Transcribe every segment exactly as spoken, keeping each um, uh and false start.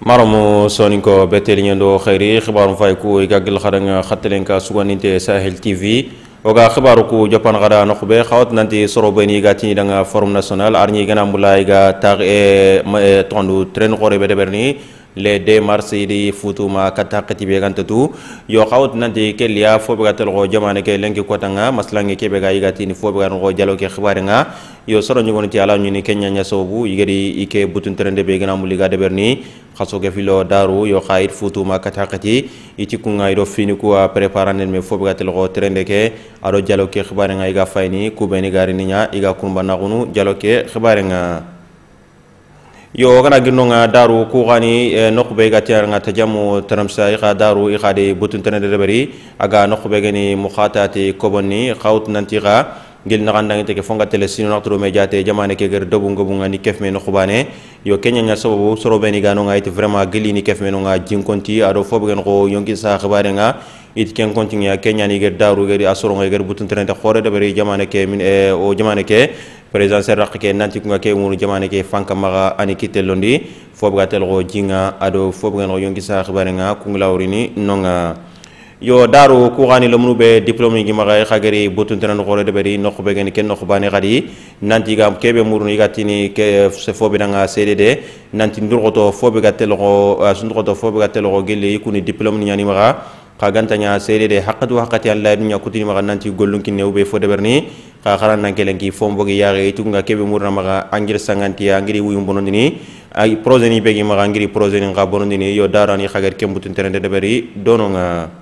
Maramu soninko betelingendo khairi khibaru fayku igagil kharanga khatelenka suganinte Sahel T V oga khibaru ku japan gada nokhbe khawt nanti sorobeni gatini danga forum national arni gana mulai ga tag e tondu tren khore be berni le deux mars di futuma kata katibe gantatu yo khawt nanti kelia fo be gatel go jamane ke lenki kotanga maslangi kebe ga igatini fo be go jalo ke khibarenga yo soro nyugon ti ala nyini kenya nya sobu igedi ike butun trende be gana muliga de berni khaso ke filo daru yo khayit futuma kata kati iti kunga ido fini ku preparer me fo be gatel go trende ke ado jalo ke khibarenga iga fayni kubeni gari ninya iga kumba nagunu jalo ke khibarenga yo gana ginonga daru ku gani nokbe ga tiaranga tajamu taramsa iga daru iga de butun trende de bari aga nokbe gani mukhatati kobonni khawt nantiga gil nagandang te ke fonga tele sino naktro mediate jamane ke ger dobu ngobunga ni kefme no khubane yo kenya nya sababu soro beni gano nga it vraiment gili ni kefme no nga jinkonti ado fobu gen ko yonki sa khabare nga it ken konti ya kenya ni ger daru ger asoro nga ger butun trende khore de bari jamane ke min e o jamane ke president serrak ke nanti nga ke muru jamane ke fanka maga ani kitelondi fobu gatel go jinga ado fobu gen ko yonki sa khabare nga kunglawrini nonga yo daru ku gani lo munube diplôme gi magay khagari botun tan khore de bari nokho be gani ken nokho bani gadi nanti gam kebe murnu igatini ke se fobe danga C D D nanti ndurgoto fobe gatel go sundurgoto fobe gatel go gelle ikuni diplôme ni yani maga khagantanya C D D haqqatu haqqati Allah dunya kutini maga nanti gollun kin newbe fo de berni kha kharan nan kelenki fombo gi yaare itunga kebe murna maga angir sanganti angiri wuyum bonondini ay projet ni begi maga angiri projet ni ga bonondini yo darani khagar kem butun tan de bari dononga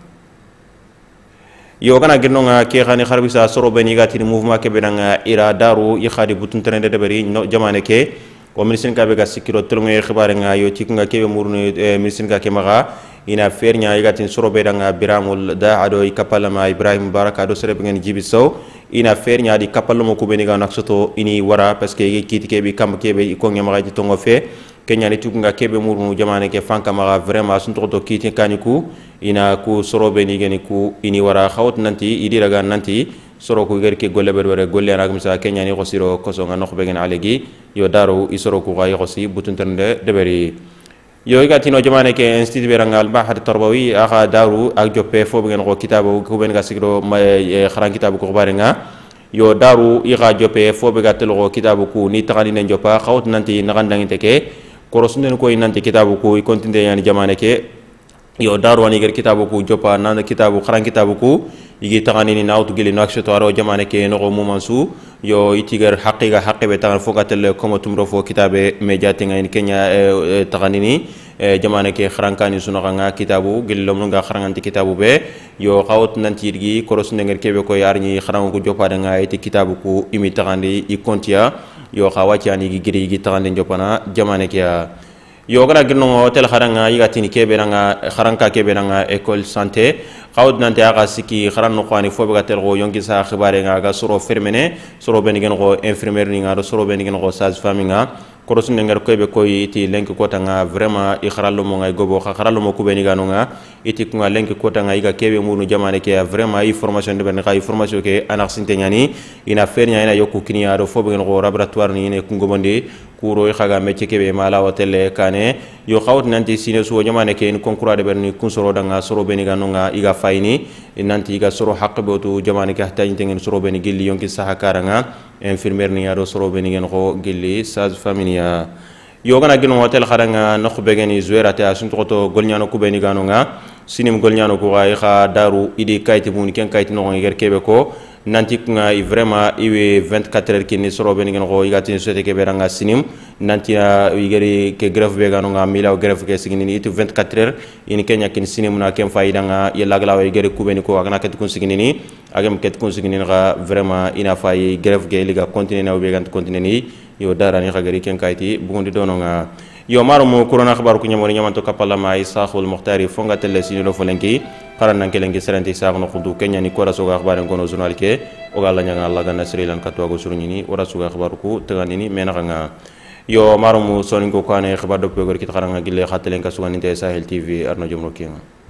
yo kana ginonga ke khani kharbisa soro beni gatini mouvement ke benanga ira daru i khadi butun trende de bari no jamane ke o ministre ka be ga sikiro tolngo e khibare nga yo tikunga ke be murnu ministre ka ke maga ina fernya igatini soro be danga biramul da ado i kapalama ibrahim baraka do sere bengen jibiso ina fernya di kapalamo ku beni ga naksoto ini wara parce que kiti ke bi kam ke be ko ngema ga tongo fe kenya ni tukunga ke be murnu jamane ke fanka maga vraiment sun to kiti kaniku ina ku soro be ni geni ku ini wara khawt nanti idi raga nanti soro ku ger ke golle berbere golle rag misa kenya ni khosiro koso nga nokh be gen alegi yo daru isoro ku gay khosi butun tande deberi yo igati no jamane ke institut berangal bahad tarbawi aga daru ak joppe fo be gen ko kitabo ku ben ga sigro kharan kitabo ko barenga yo daru iga joppe fo be gatel ko kitabo ku ni tagani ne joppa khawt nanti nagandang teke korosunden ko nanti kitabo ku kontinde yani jamane ke yo daru wani ger kitabu ku jopa nan kitabu kharan kitabu ku igi tagani ni nawtu gili nakshto aro jamane ke no mumansu yo itiger haqiqa haqibe tagan fogatel komo tumro fo kitabe mediati ngay kenya tagani ni jamane ke kharan kani suno nga kitabu gili lom nga kharanganti kitabu be yo khawt nanti gi koros nger kebe ko yarni kharan ku jopa da nga iti kitabu ku imi tagandi i kontia yo khawati ani gi giri gi tagandi jopana jamane ke yo gana ginno hotel kharanga yigatini kebe nga kharanka kebe nga école santé khawd nante aga siki kharan no khani fobe gatel go yonki sa khibare nga ga soro fermene soro ben gen go infirmière ni nga soro ben gen go sage femme nga korosun ngar koybe koy iti lenk kota nga vraiment i kharalo mo ngay gobo kharalo mo kubeni ganu nga iti ku nga lenk kota nga iga kebe munu jamane ke vraiment i formation de ben kay formation ke anar sinte nyani ina fer nya ina yokku kiniya do fobe gen go laboratoire ni ne ku ngobondi kuro khaga métier kebe mala hotel kane yo khawt nanti sine so jamane ke en concours de berni kun soro danga soro beni ganu nga iga fayni nanti iga soro haqbotu jamane ke hatta ngin soro beni gilli yonki saha karanga infirmière ni ado soro beni gen go gilli sage femme ya yo gana gino hotel kharanga no khubegeni zuerata asunto to golnyano kubeni ganu nga sinim golnyano ko ay kha daru idi kayti mun ken kayti no ngi kebe ko nanti nga vraiment iwe vingt-quatre heures kini soro ben ngeen ko yigati sote ke beranga sinim nanti yigeri ke greffe be ganu nga mila greffe ke sigini itu vingt-quatre heures ini kenya kin sinim na kem fayda nga yella gala way geri kubeni ko agna ket kun sigini ni agam ket kun sigini nga vraiment ina fay greffe ge liga continue na be gant continue ni yo darani khagari ken kayti bugondi dono nga yo maro mo corona khabaru ku nyamoni nyamanto kapalla may sakhul muhtari fonga tele sino folenki qaran nan kelenki serenti sakhno khudu kenya ni kora soga khabaru ngono journal ke o galla nyanga Allah ganna Sri Lanka to go surnyini ora soga khabaru ku teganini mena nga yo maro mo soningo kane khabar do pegor kit qaranga gille khatelenka suganinte Sahel T V arno jomro kinga